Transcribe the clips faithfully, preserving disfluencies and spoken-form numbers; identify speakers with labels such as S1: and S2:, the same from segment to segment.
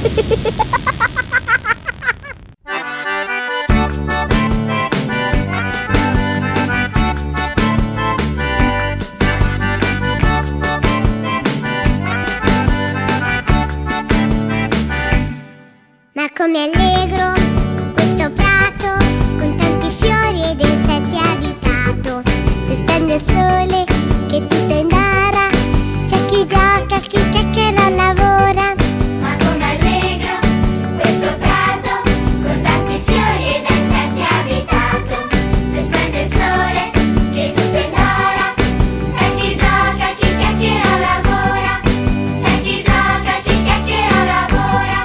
S1: Ma come allegro questo prato, con tanti fiori ed insetti abitato. Si spende il sole che tutto indara, c'è chi gioca, chi chiacchiera lavora.
S2: Ma come allegro questo prato, con tanti fiori ed insetti abitato. Si spende il sole che tutto indara, c'è chi gioca, chi chiacchiera lavora. C'è chi gioca, chi chiacchiera lavora.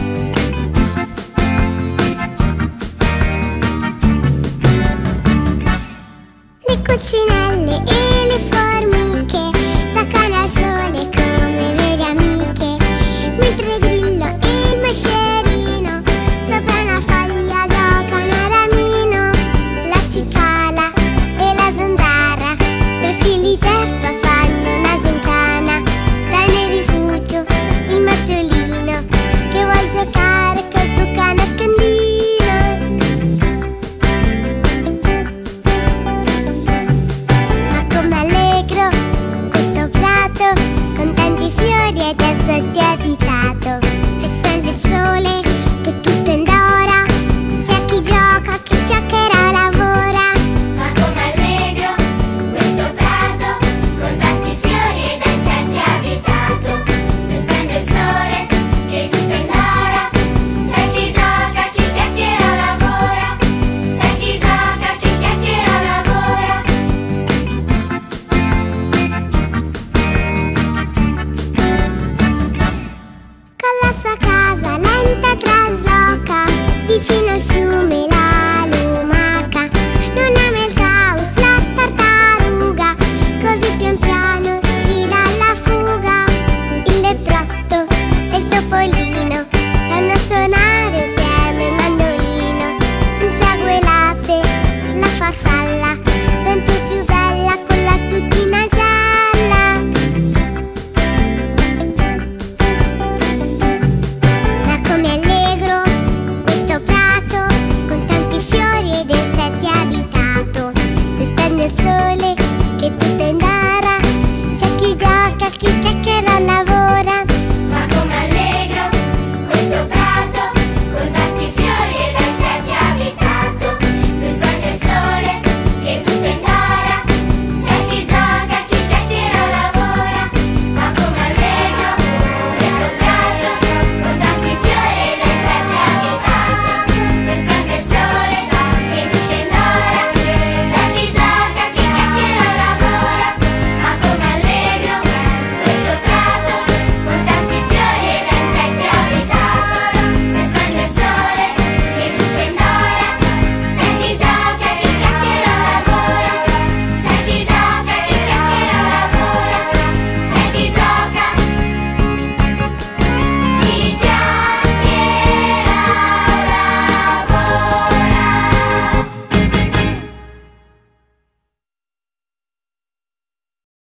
S1: Le coccinelle e le formiche giocano al sole come vere amiche, mentre il grillo e il moscerino sopra una foglia giocano a ramino. La cicala e la zanzara per fili zeppa fanno una gincana. Sta nel rifugio il maggiolino che vuol giocare col suo cane a scandino. Ma come allegro questo prato, con tanti fiori ed insetti abitato. Si spende il sole che tutto indora, c'è chi gioca, chi chiacchiera lavora.
S2: Ma come allegro questo prato, con tanti fiori ed insetti abitato. Si spende il sole che tutto indora, c'è chi gioca, chi chiacchiera lavora. C'è chi gioca, chi chiacchiera lavora.
S1: Con la sua casa